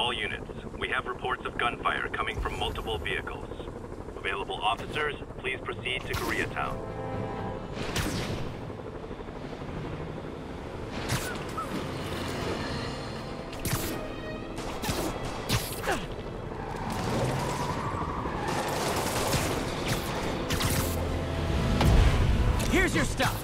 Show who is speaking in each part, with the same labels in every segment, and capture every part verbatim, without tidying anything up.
Speaker 1: All units, we have reports of gunfire coming from multiple vehicles. Available officers, please proceed to Koreatown.
Speaker 2: Here's your stuff.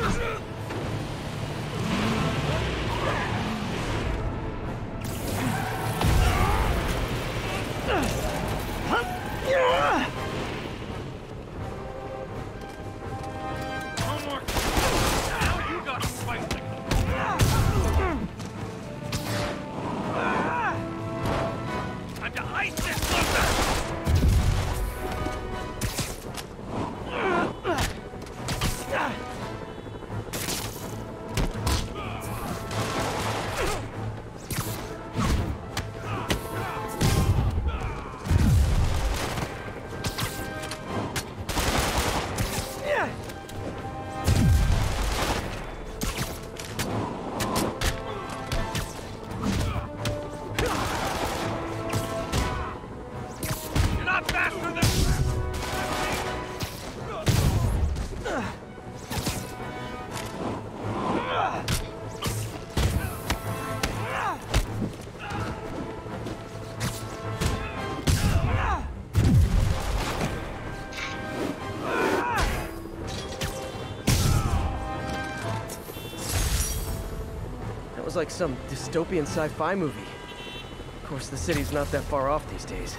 Speaker 2: That was like some dystopian sci-fi movie. Of course, the city's not that far off these days.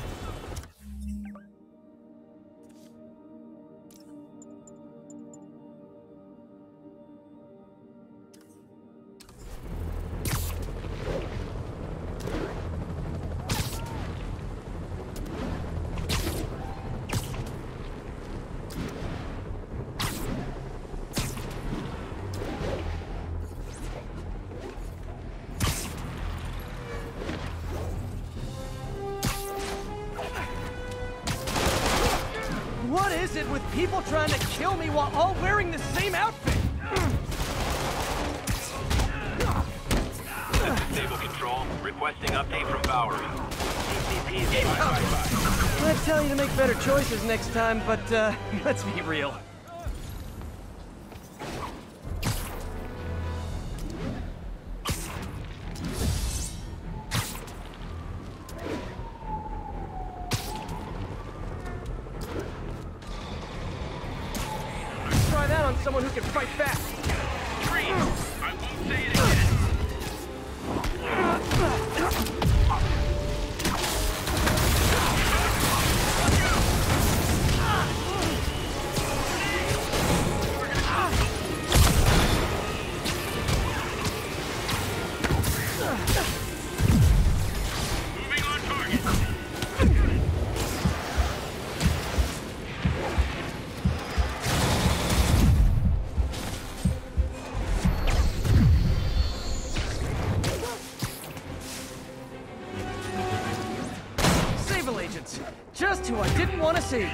Speaker 2: What is it with people trying to kill me while all wearing the same outfit?
Speaker 1: Stable control, requesting update from Bowery. C C P is five five five.
Speaker 2: I'd tell you to make better choices next time, but uh, let's be real. Try that on someone who can fight back.
Speaker 1: Three. I won't say it again. Moving on target.
Speaker 2: Sable agents, just who I didn't want to see.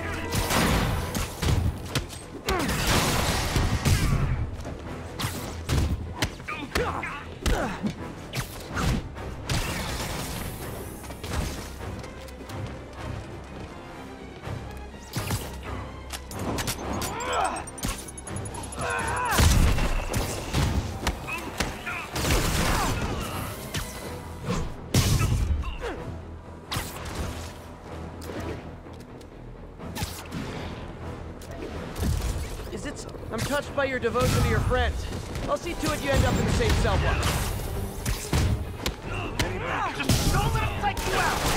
Speaker 2: Is it? I'm touched by your devotion to your friends. I'll see to it you end up in the same cell block.
Speaker 3: Just don't let him take you out!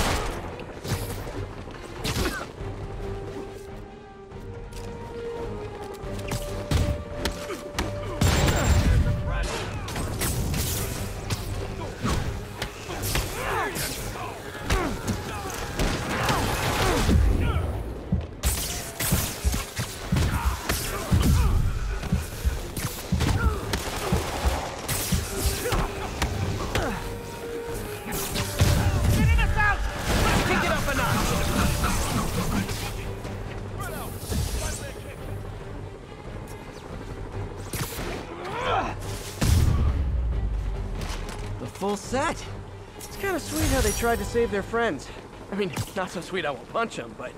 Speaker 2: Full set. It's kind of sweet how they tried to save their friends. I mean, not so sweet I won't punch them, but...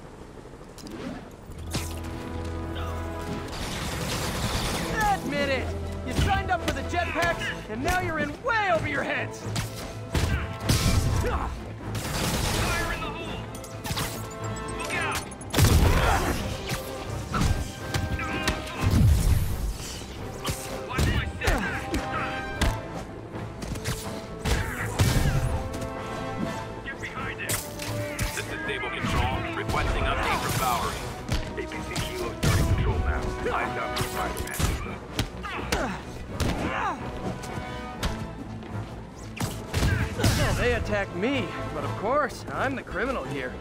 Speaker 2: Admit it! You signed up for the jetpacks, and now you're in way over your heads!
Speaker 1: Fire in the hole! Look out! Watch my step! Get behind it! This is Stable Control, requesting update from Bowery.
Speaker 4: A P C Kilo starting control now. Eyes out for Spider-Man.
Speaker 2: Well, they attacked me, but of course, I'm the criminal here.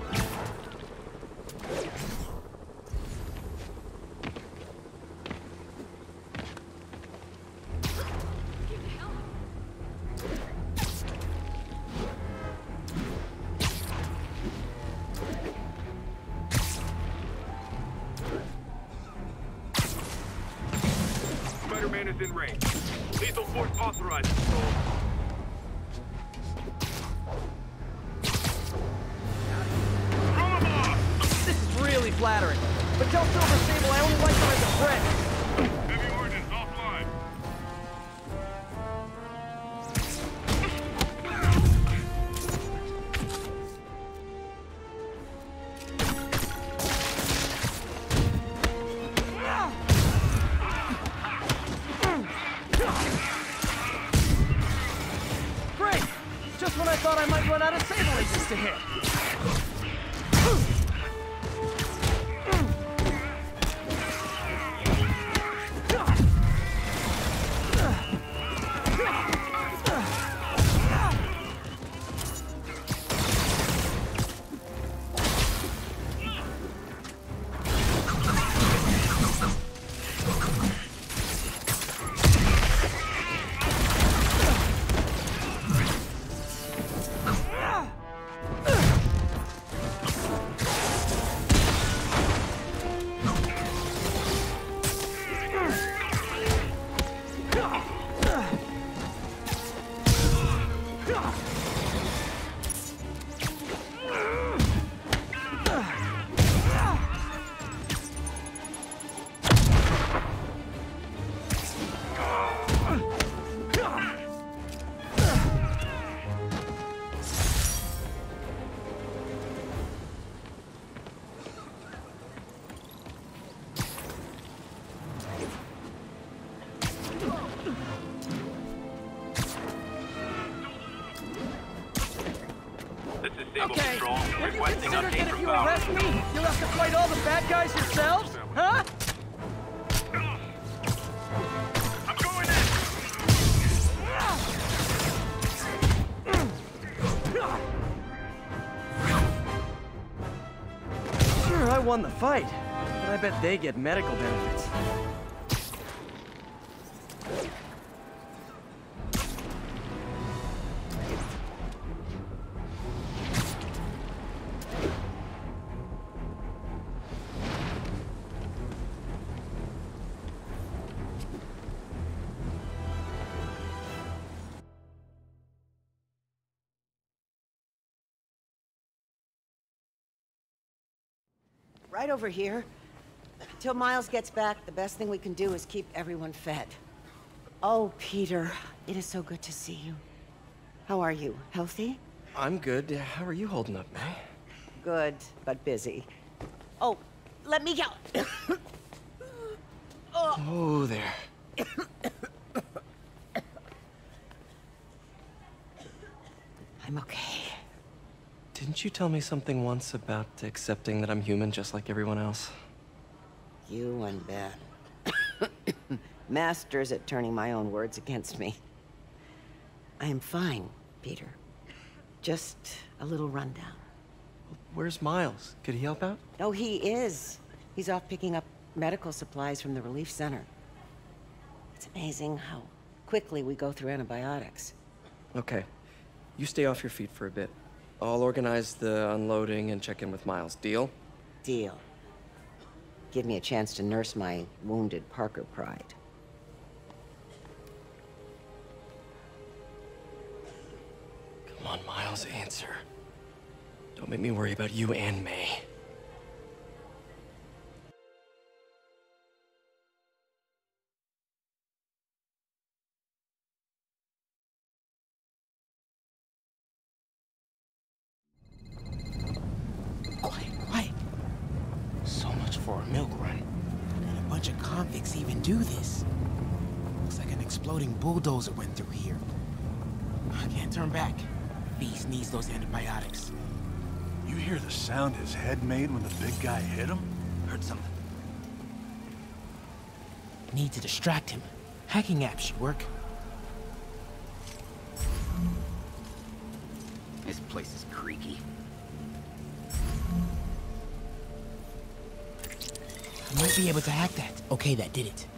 Speaker 4: Spider-Man is in range.
Speaker 1: Lethal force authorized, Control.
Speaker 2: This is really flattering. But tell Silver Sable I only like her as a friend.
Speaker 1: Heavy ordnance offline.
Speaker 2: Great! Just when I thought I might run out of Sable agents to hit. Okay, have you considered that if you arrest me, you'll have to fight all the bad guys yourselves? Huh?
Speaker 1: I'm going in!
Speaker 2: Sure, I won the fight, but I bet they get medical benefits.
Speaker 5: Right over here. Till Miles gets back, the best thing we can do is keep everyone fed. Oh, Peter, it is so good to see you. How are you? Healthy?
Speaker 2: I'm good. How are you holding up, May?
Speaker 5: Good, but busy. Oh, let me go. oh.
Speaker 2: Oh, there.
Speaker 5: I'm okay.
Speaker 2: Didn't you tell me something once about accepting that I'm human just like everyone else?
Speaker 5: You and Ben. Masters at turning my own words against me. I am fine, Peter. Just a little rundown.
Speaker 2: Where's Miles? Could he help out?
Speaker 5: Oh, he is. He's off picking up medical supplies from the relief center. It's amazing how quickly we go through antibiotics.
Speaker 2: Okay. You stay off your feet for a bit. I'll organize the unloading and check in with Miles. Deal?
Speaker 5: Deal. Give me a chance to nurse my wounded Parker pride.
Speaker 2: Come on, Miles, answer. Don't make me worry about you and May.
Speaker 6: Quiet, quiet. So much for a milk run. Can a bunch of convicts even do this? Looks like an exploding bulldozer went through here. I can't turn back. Beast needs those antibiotics.
Speaker 7: You hear the sound his head made when the big guy hit him?
Speaker 6: Heard something. Need to distract him. Hacking apps should work.
Speaker 8: This place is creaky.
Speaker 6: I might be able to hack that. Okay, that did it.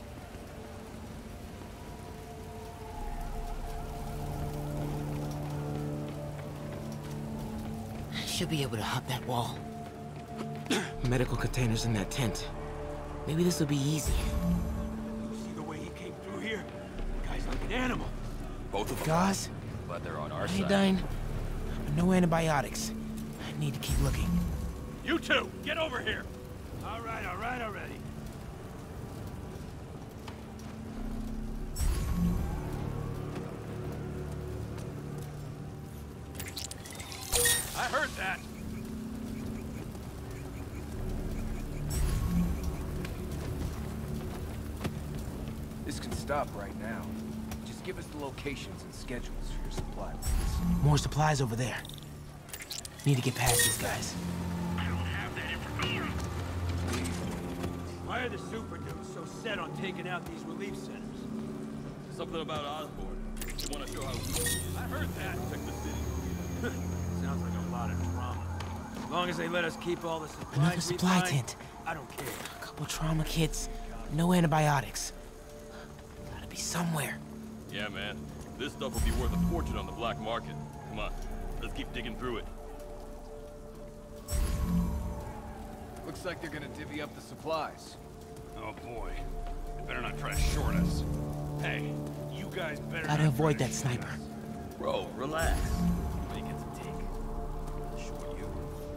Speaker 6: Should be able to hop that wall. Medical containers in that tent. Maybe this will be easy.
Speaker 3: See the way he came through here? The guy's like an animal.
Speaker 8: Both of them.
Speaker 6: Gauze?
Speaker 8: But they're on our
Speaker 6: Iodine?
Speaker 8: side.
Speaker 6: But no antibiotics. I need to keep looking.
Speaker 3: You two, get over here. All right, all right, already. I heard that.
Speaker 9: This can stop right now. Just give us the locations and schedules for your supply lines.
Speaker 6: More supplies over there. Need to get past these guys.
Speaker 3: I don't have that information. Why are the super dudes so set on taking out these relief centers?
Speaker 10: Something about Osborn. They want to show how
Speaker 3: I heard that.
Speaker 10: protect the city.
Speaker 3: Sounds like a lot of drama. As long as they let us keep all the supplies
Speaker 6: Another
Speaker 3: we
Speaker 6: supply
Speaker 3: find,
Speaker 6: tent.
Speaker 3: I don't care.
Speaker 6: A couple trauma kits. No antibiotics. Gotta be somewhere.
Speaker 10: Yeah, man. This stuff will be worth a fortune on the black market. Come on, let's keep digging through it.
Speaker 9: Looks like they're gonna divvy up the supplies.
Speaker 4: Oh boy. They better not try to short us.
Speaker 3: Hey, you guys better
Speaker 6: Gotta
Speaker 3: not
Speaker 6: avoid
Speaker 3: try
Speaker 6: that
Speaker 3: to
Speaker 6: sniper.
Speaker 10: Bro, relax.
Speaker 3: Make it to take. Short you.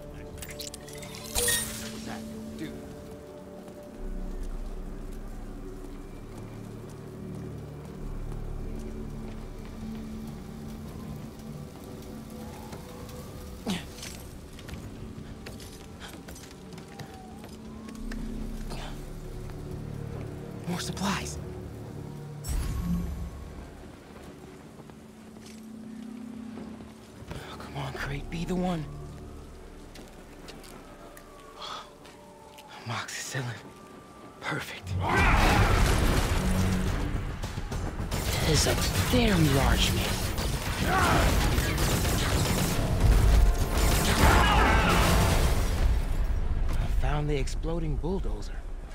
Speaker 9: What's that? Dude.
Speaker 6: More supplies. Oh, come on, Crate, be the one. Amoxicillin. Perfect. That is a very large man. I found the exploding bulldozer.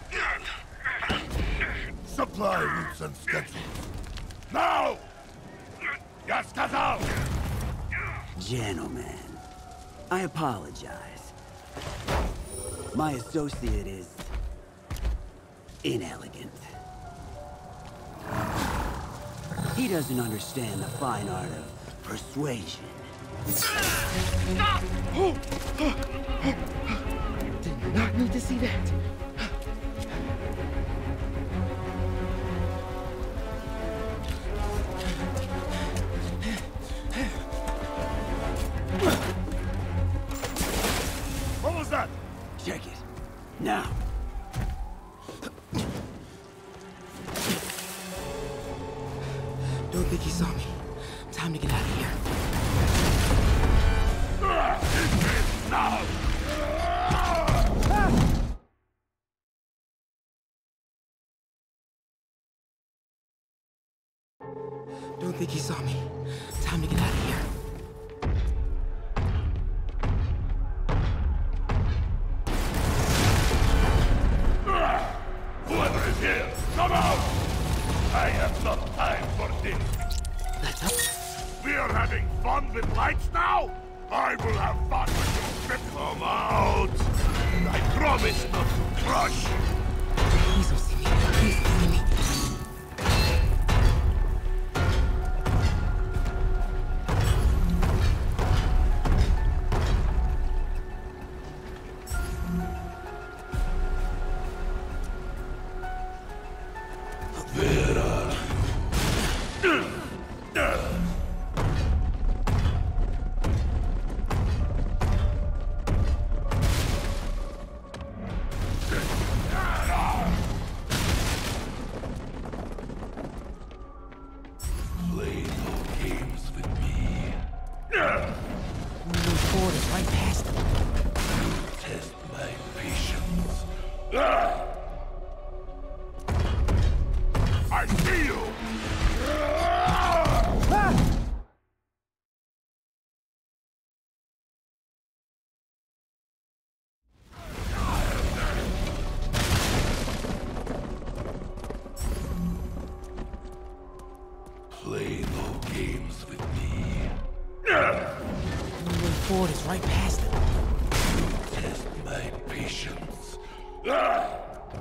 Speaker 4: Supply routes and schedules. Now! Я сказал!
Speaker 11: Gentlemen, I apologize. My associate is inelegant. He doesn't understand the fine art of persuasion.
Speaker 6: Did not need to see that.
Speaker 4: What was that?
Speaker 11: Check it. Now.
Speaker 6: Don't think he saw me. Time to get out of here.
Speaker 4: Now!
Speaker 6: Don't think he saw me. Time to get out of here.
Speaker 4: Whoever is here, come out! I have no time for this.
Speaker 6: That's up.
Speaker 4: We are having fun with lights now? I will have fun with you, Trip. Come out! And I promise not to crush you.
Speaker 6: Please don't see me. Please don't see me. Moving forward is right past them.
Speaker 4: Test my patience. Ah! I see you! Ah! Play no games with me.
Speaker 6: Moving forward is right past them.
Speaker 4: Test my patience. Ah!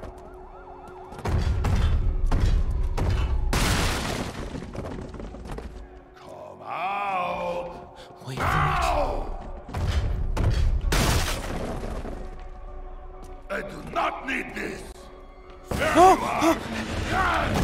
Speaker 4: Come out!
Speaker 6: Wait
Speaker 4: now! I do not need this. There you are. Ah!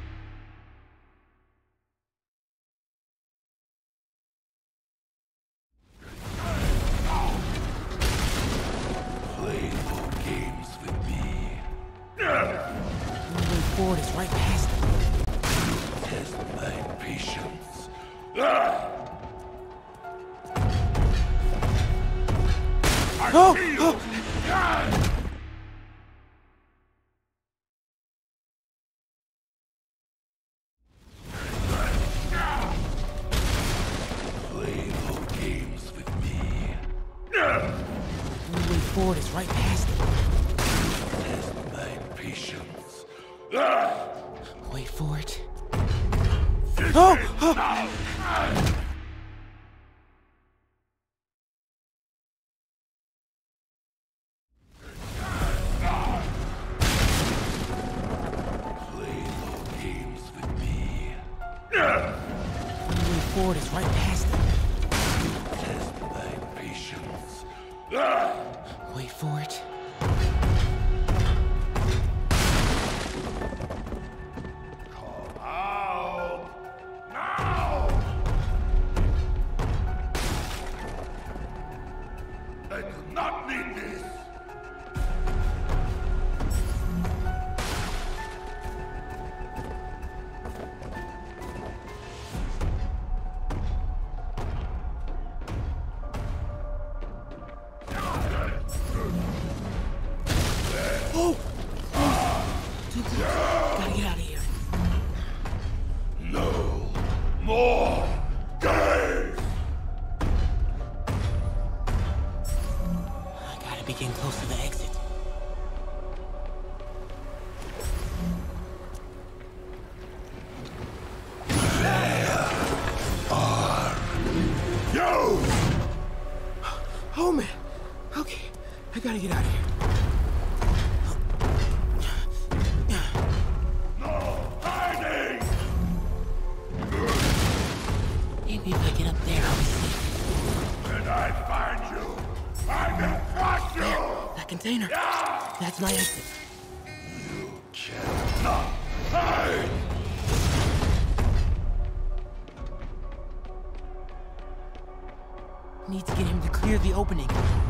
Speaker 6: Forward is right past them.
Speaker 4: Test my patience. Ah! I
Speaker 6: Oh,
Speaker 4: see you!
Speaker 6: oh.
Speaker 4: Ah! Play no games with me.
Speaker 6: Moving forward is right past them.
Speaker 4: Test my patience. Ah!
Speaker 6: Wait for it.
Speaker 4: This
Speaker 6: Oh,
Speaker 4: is
Speaker 6: oh.
Speaker 4: now. Ah! Play no games with me.
Speaker 6: Moving forward is right past them.
Speaker 4: Test my patience. Ah!
Speaker 6: Wait for it.
Speaker 4: Come out now! I do not need this.
Speaker 6: Oh! Too close. Gotta get out of here.
Speaker 4: No more games!
Speaker 6: I gotta be getting close to the exit.
Speaker 4: You!
Speaker 6: Oh man. Okay. I gotta get out of here.
Speaker 4: No hiding!
Speaker 6: Maybe if I get up there, I'll be safe.
Speaker 4: When I find you, I will crush you!
Speaker 6: That container. That's my exit.
Speaker 4: You cannot hide!
Speaker 6: Need to get him to clear the opening.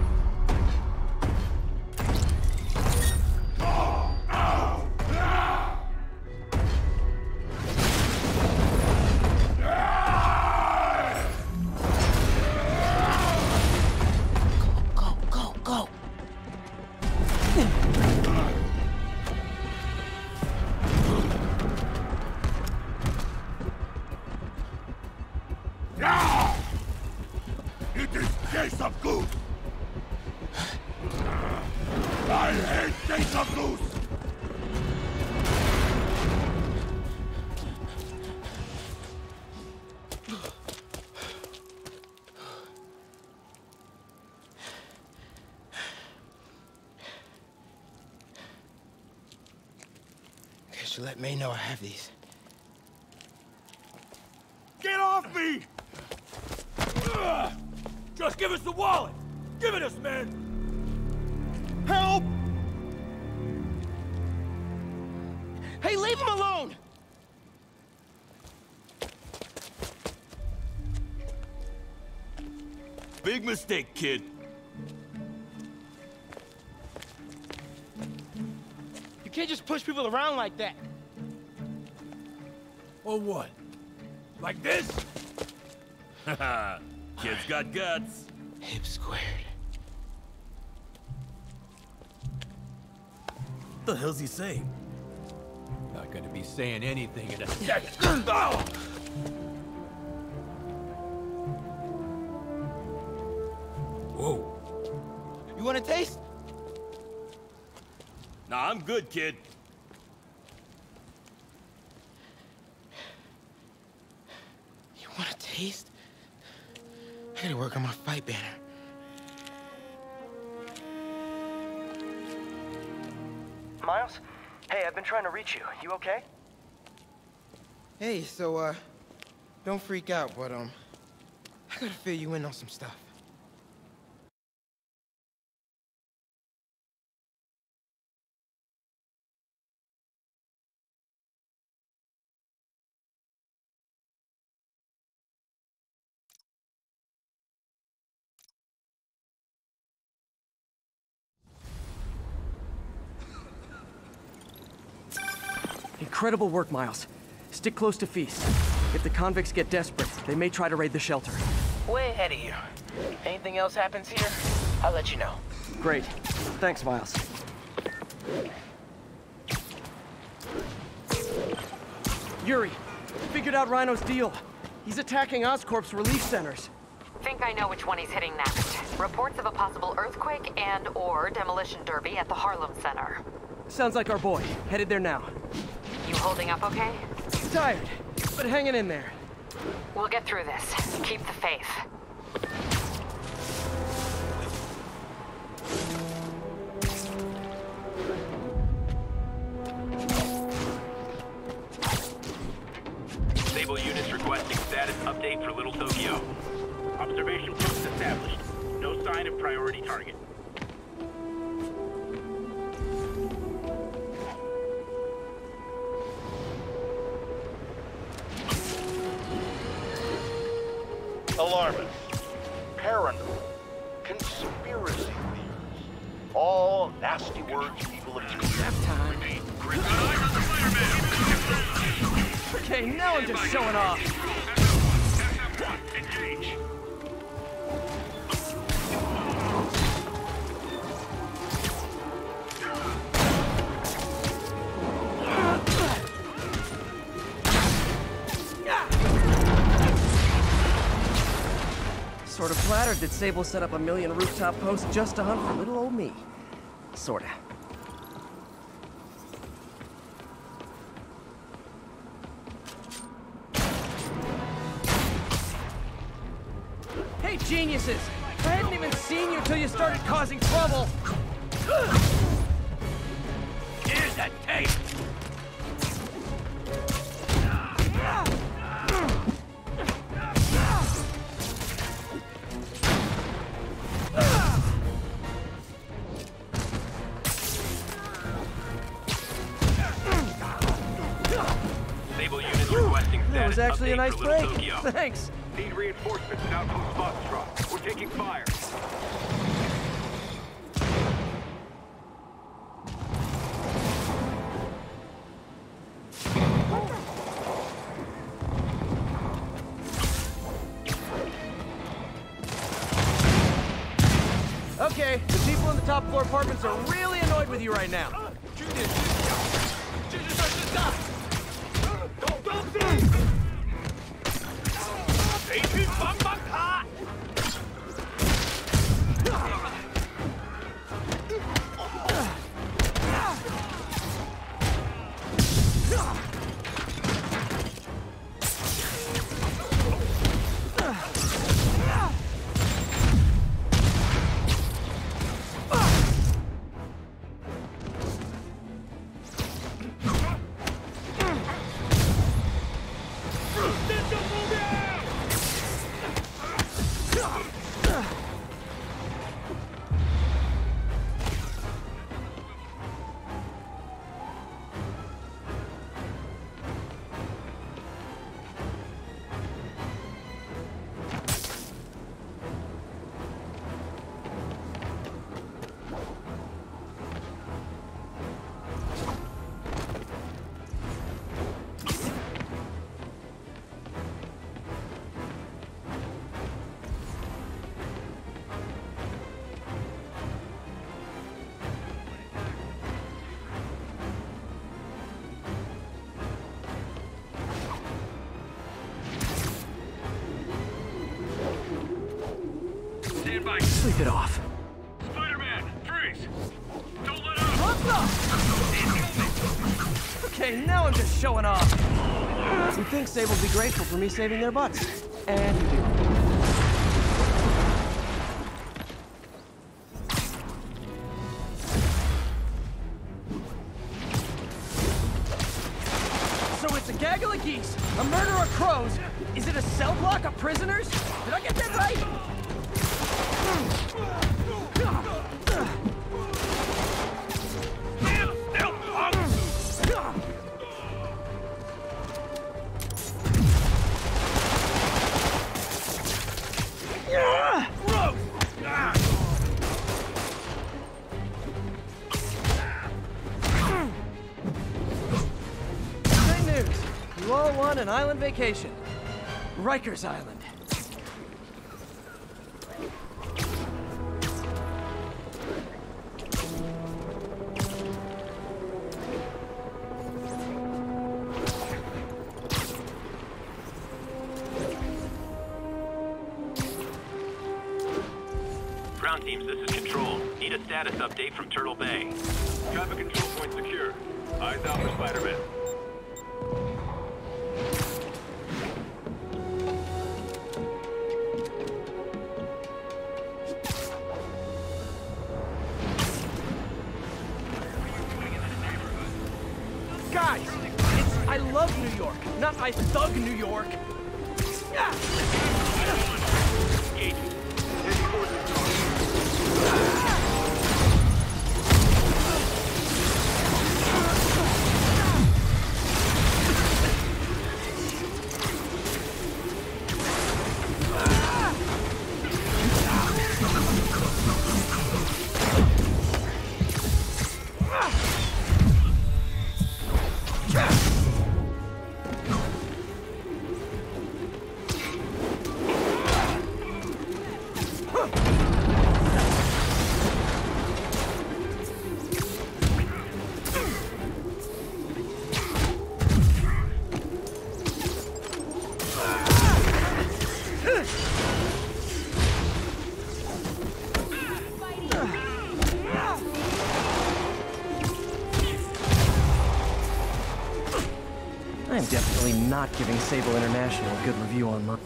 Speaker 6: Go, go, go, go.
Speaker 4: It is case of goose! I hate case of goose!
Speaker 6: Guess you let May know I have these.
Speaker 3: Get off me! Ugh! Just give us the wallet! Give it us, man! Help!
Speaker 6: Hey, leave him alone!
Speaker 3: Big mistake, kid.
Speaker 6: You can't just push people around like that.
Speaker 3: Or what? Like this?
Speaker 10: Haha, Kid's got guts.
Speaker 6: Hip squared.
Speaker 10: What the hell's he saying?
Speaker 3: Not gonna be saying anything in a second. Oh!
Speaker 10: Whoa.
Speaker 6: You want a taste?
Speaker 10: Nah, I'm good, kid.
Speaker 6: You want a taste? I gotta work on my fight banner.
Speaker 12: Miles? Hey, I've been trying to reach you. You okay?
Speaker 6: Hey, so, uh, don't freak out, but, um, I gotta fill you in on some stuff.
Speaker 2: Incredible work, Miles. Stick close to Feast. If the convicts get desperate, they may try to raid the shelter.
Speaker 12: Way ahead of you. Anything else happens here, I'll let you know.
Speaker 2: Great. Thanks, Miles. Yuri, figured out Rhino's deal. He's attacking Oscorp's relief centers.
Speaker 13: Think I know which one he's hitting next. Reports of a possible earthquake and or demolition derby at the Harlem Center.
Speaker 2: Sounds like our boy. Headed there now.
Speaker 13: You holding up okay?
Speaker 2: Tired, but hanging in there.
Speaker 13: We'll get through this. Keep the faith.
Speaker 1: Stable units requesting status update for Little Tokyo. Observation post established. No sign of priority target.
Speaker 4: Alarmist, paranoid, conspiracy theories. All nasty words people have used.
Speaker 2: Time. Okay, now I'm just showing off.
Speaker 4: Engage.
Speaker 2: Sort of flattered that Sable set up a million rooftop posts just to hunt for little old me. Sorta. Hey, geniuses! I hadn't even seen you till you started causing trouble!
Speaker 3: Here's that tape!
Speaker 2: That was actually a nice break. Thanks.
Speaker 1: Need reinforcements at Outpost Foxtrot. We're taking fire.
Speaker 2: Okay, the people in the top floor apartments are really annoyed with you right now.
Speaker 3: Stand by.
Speaker 2: Sleep it off.
Speaker 3: Spider-Man, freeze! Don't let up!
Speaker 2: Okay, now I'm just showing off. You think Sable will be grateful for me saving their butts. And you do. So it's a gaggle of geese, a murder of crows. Is it a cell block of prisoners? Did I get that right? Great news. You all won an island vacation. Rikers Island.
Speaker 1: Ground teams, this is Control. Need a status update from Turtle Bay.
Speaker 3: Traffic control point secure. Eyes out for Spider-Man.
Speaker 2: Guys, it's I love New York, not I thug New York. I'm definitely not giving Sable International a good review online.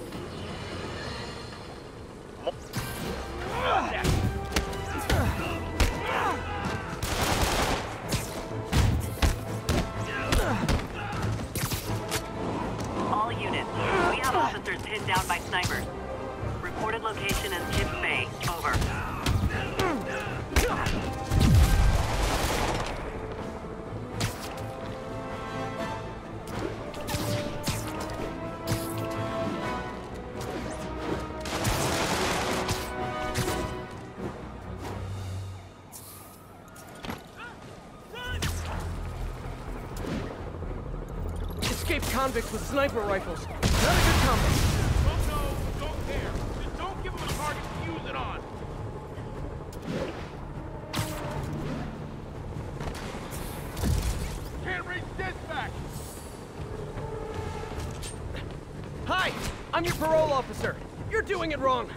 Speaker 13: All units, we have officers pinned down by snipers. Reported location is Kips Bay. Over.
Speaker 2: Escaped convicts with sniper rifles. Not a good combo.
Speaker 3: Don't know, don't care. Just don't give him a target to use it on. Can't reach dispatch.
Speaker 2: Hi, I'm your parole officer. You're doing it wrong.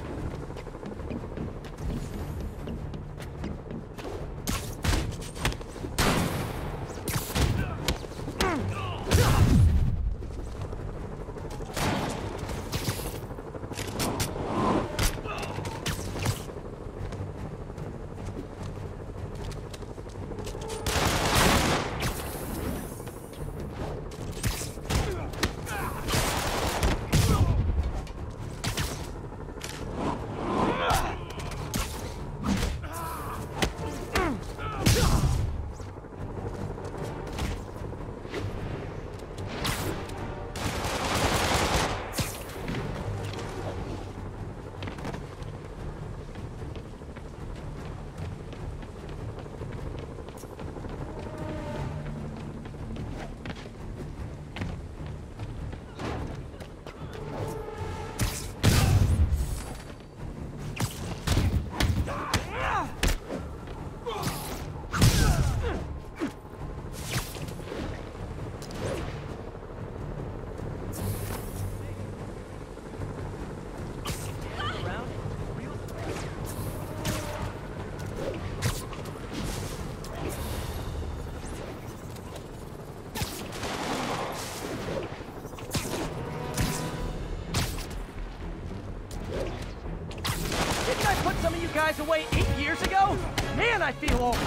Speaker 14: put some of you guys away eight years ago? Man, I feel old.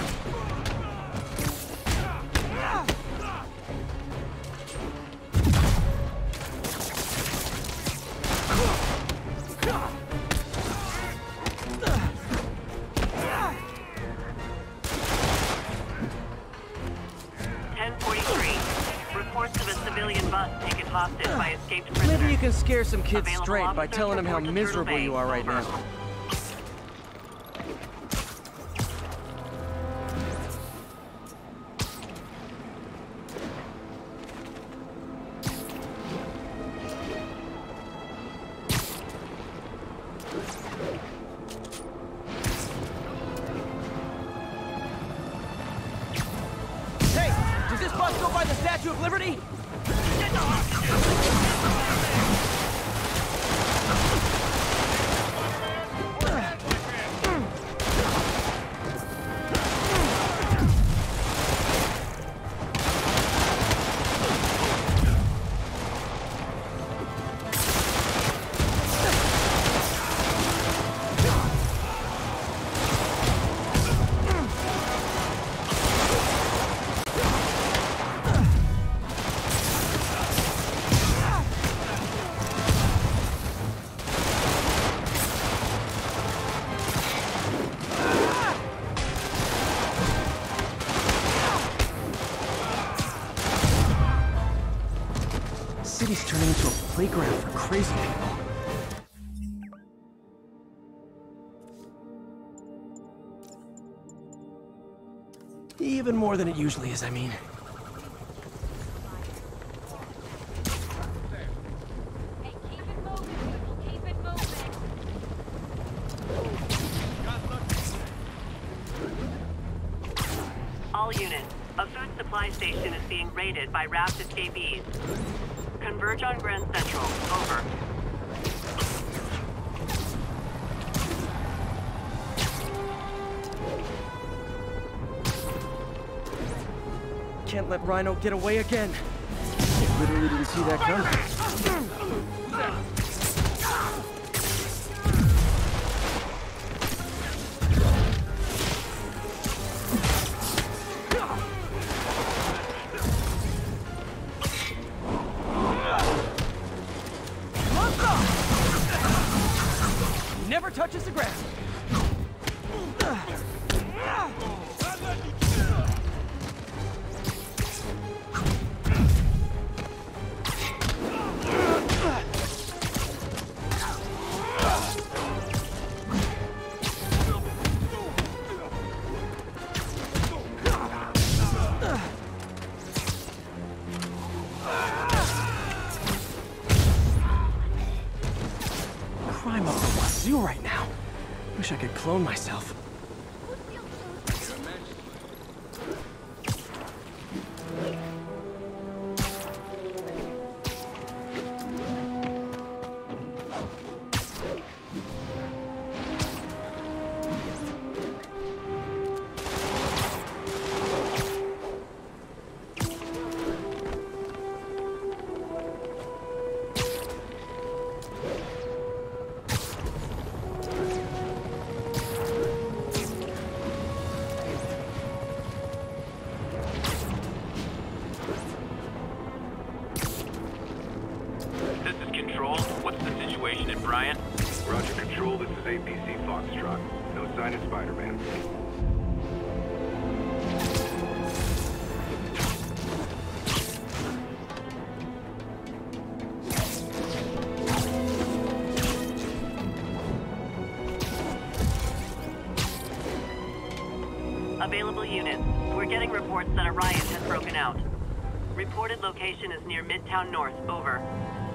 Speaker 13: ten forty-three. Reports of a civilian bus taken hostage by escaped prisoners.
Speaker 14: Maybe you can scare some kids
Speaker 13: Available
Speaker 14: straight by
Speaker 13: officers
Speaker 14: telling them how
Speaker 13: report to Turtle
Speaker 14: miserable
Speaker 13: Bay.
Speaker 14: you are right
Speaker 13: Over.
Speaker 14: now. Hey, does this bus go by the Statue of Liberty? City's turning into a playground for crazy people. Even more than it usually is, I mean.
Speaker 13: All units, a food supply station is being raided by raft escapees. Converge on Grand Central. Over.
Speaker 14: Can't let Rhino get away again. I literally didn't see that coming. Never touches the ground. Crime up the wazoo right now. Wish I could clone myself.
Speaker 1: Bryant?
Speaker 15: Roger, Control. This is A P C Foxtrot. No sign of Spider-Man.
Speaker 13: Available units. We're getting reports that a riot has broken out. Reported location is near Midtown North. Over.